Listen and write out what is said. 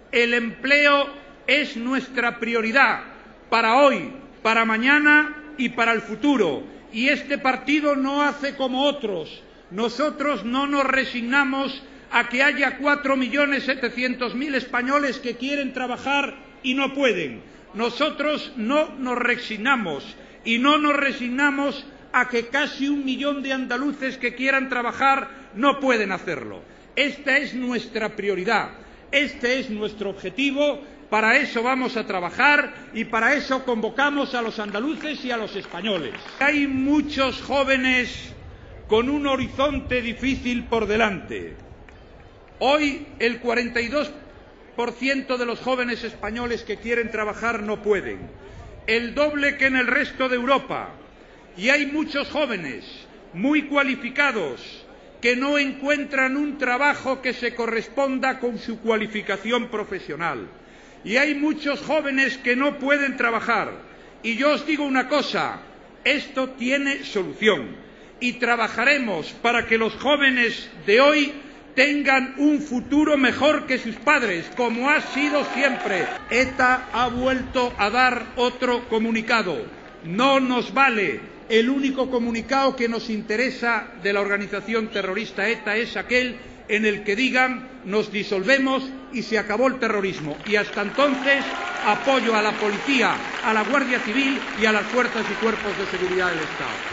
El empleo es nuestra prioridad para hoy, para mañana y para el futuro. Y este partido no hace como otros. Nosotros no nos resignamos a que haya 4.700.000 españoles que quieren trabajar y no pueden. Nosotros no nos resignamos y no nos resignamos a que casi 1 millón de andaluces que quieran trabajar no pueden hacerlo. Esta es nuestra prioridad, este es nuestro objetivo, para eso vamos a trabajar y para eso convocamos a los andaluces y a los españoles. Hay muchos jóvenes con un horizonte difícil por delante. Hoy el 42% de los jóvenes españoles que quieren trabajar no pueden, el doble que en el resto de Europa. Y hay muchos jóvenes muy cualificados que no encuentran un trabajo que se corresponda con su cualificación profesional. Y hay muchos jóvenes que no pueden trabajar. Y yo os digo una cosa, esto tiene solución. Y trabajaremos para que los jóvenes de hoy tengan un futuro mejor que sus padres, como ha sido siempre. ETA ha vuelto a dar otro comunicado. No nos vale. El único comunicado que nos interesa de la organización terrorista ETA es aquel en el que digan nos disolvemos y se acabó el terrorismo. Y hasta entonces apoyo a la policía, a la Guardia Civil y a las fuerzas y cuerpos de seguridad del Estado.